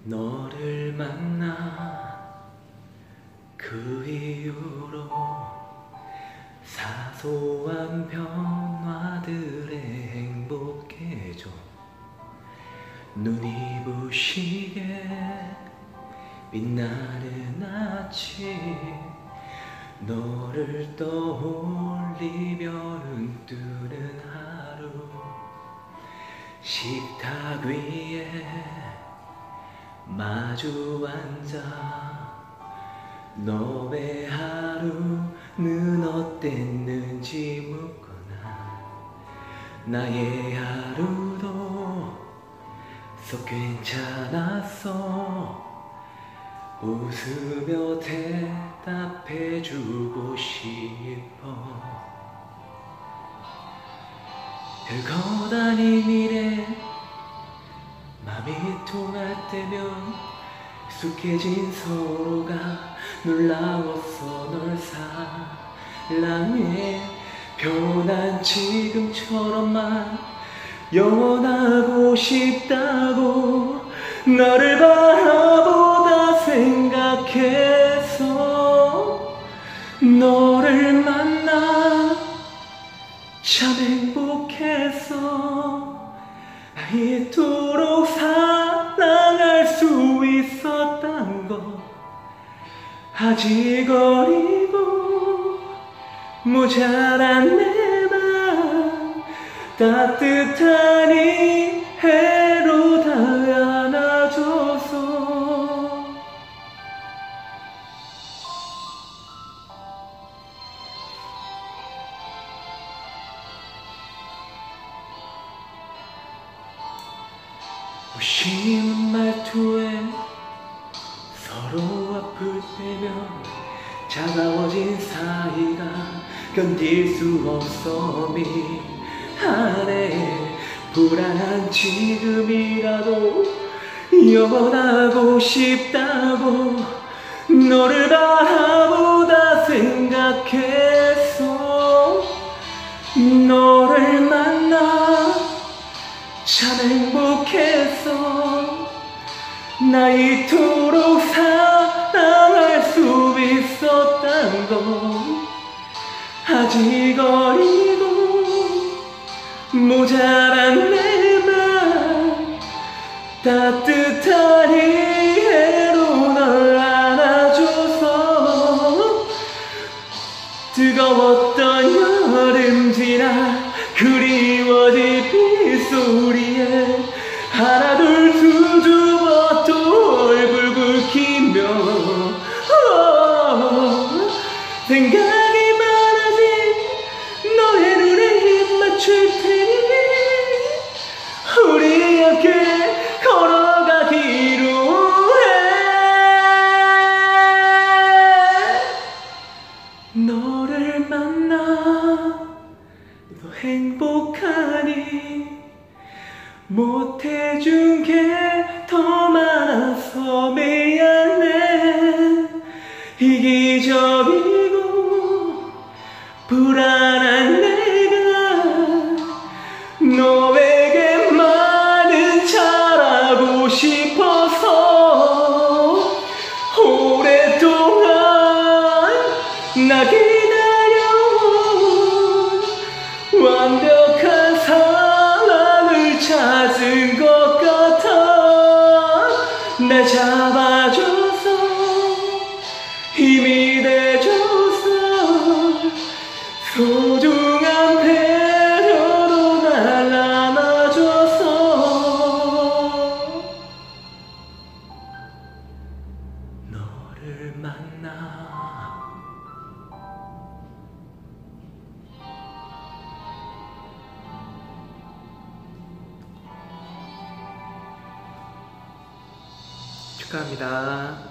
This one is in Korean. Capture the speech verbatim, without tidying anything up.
너를 만나 그 이후로 사소한 변화들에 행복해져. 눈이 부시게 빛나는 아침, 너를 떠올리며 눈뜨는 하루, 식탁 위에 마주 앉아 너의 하루는 어땠는지 묻거나, 나의 하루도 속 괜찮았어 웃으며 대답해주고 싶어. 별것 아닌 일에 맘이 통할 때면 익숙해진 서로가 놀라웠어. 널 사랑해. 변한 지금처럼만 영원하고 싶다고 너를 바라보다 생각했어. 너를 만나 참 행복했어. 이토록 사랑할 수 있었단 거 아직 어리고 모자란 내 맘 따뜻한 이 해로 다 안아줘서. 무심한 말투에 서로 아플 때면 차가워진 사이가 견딜 수 없어. 미안해. 불안한 지금이라도 영원하고 싶다고 너를 바라보다 생각했어. 너를 만나 참 행복했어. 나 이토록 사랑할 수 있었단 거 아직 어리고 모자란 내 맘 따뜻한 이해로 널 안아줘서. 뜨거웠던 여름 지나 그리워진 빗소리에 하나 둘 수줍어 또 얼굴 붉히며 어, 생각이 많아진 너의 눈에 힘 맞출 테니 우리 함께 걸어가기로 해. 너를 만나 너 행복하니 못해준 게 더 많아서 미안해. 이기적이고 불안한 내가 너에게 많은 잘하고 싶어서 오랫동안 나 기다려온 완벽한 사랑을 찾은 것 같아. 날 잡아줘서 힘이 돼줘서 소중한 배려로 날 안아줘서. 너를 만나 축하합니다.